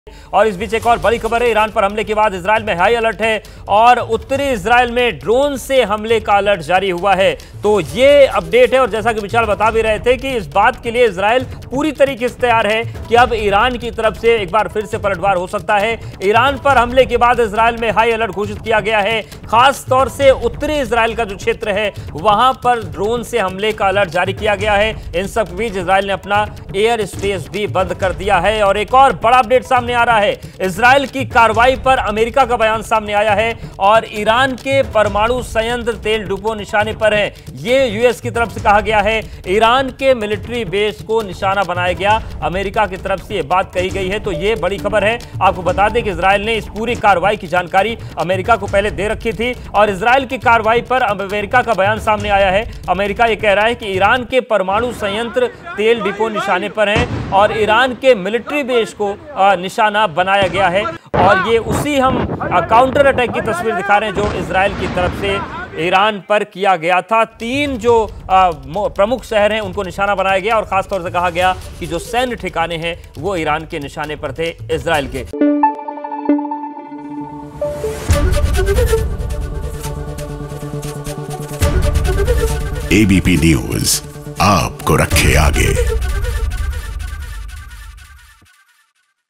और इस बीच एक और बड़ी खबर है, ईरान पर हमले के बाद इजराइल में हाई अलर्ट है और उत्तरी इजराइल में ड्रोन से हमले का अलर्ट जारी हुआ है। तो ये अपडेट है और जैसा कि विशाल बता भी रहे थे कि इस बात के लिए इजराइल पूरी तरीके से तैयार है कि अब ईरान की तरफ से एक बार फिर से पलटवार हो सकता है। ईरान पर हमले के बाद इजराइल में हाई अलर्ट घोषित किया गया है। खास तौर से उत्तरी इजराइल का जो क्षेत्र है वहां पर ड्रोन से हमले का अलर्ट जारी किया गया है। इन सब के बीच इजराइल ने अपना एयर स्पेस भी बंद कर दिया है और एक और बड़ा अपडेट सामने आ रहा है। इजराइल की कार्रवाई पर अमेरिका का बयान सामने आया है और ईरान के परमाणु संयंत्र तेल डिपो निशाने पर है। यह यूएस की तरफ से कहा गया है। ईरान के मिलिट्री बेस को निशाना बनाया गया, अमेरिका की तरफ से यह बात कही गई है। तो यह बड़ी खबर है। आपको बता दें कि इजराइल ने इस पूरी कार्रवाई की जानकारी अमेरिका को पहले दे रखी थी और इजराइल की कार्रवाई पर अमेरिका का बयान सामने आया है। अमेरिका यह कह रहा है कि ईरान के परमाणु संयंत्र तेल डिपो निशाने पर है और ईरान के मिलिट्री बेस को निशाना बनाया गया है। और ये उसी हम काउंटर अटैक की तस्वीर दिखा रहे हैं जो इजराइल की तरफ से ईरान पर किया गया था। 3 जो प्रमुख शहर हैं उनको निशाना बनाया गया और खास तौर से कहा गया कि जो सैन्य ठिकाने हैं वो ईरान के निशाने पर थे, इजराइल के। एबीपी न्यूज आपको रखे आगे।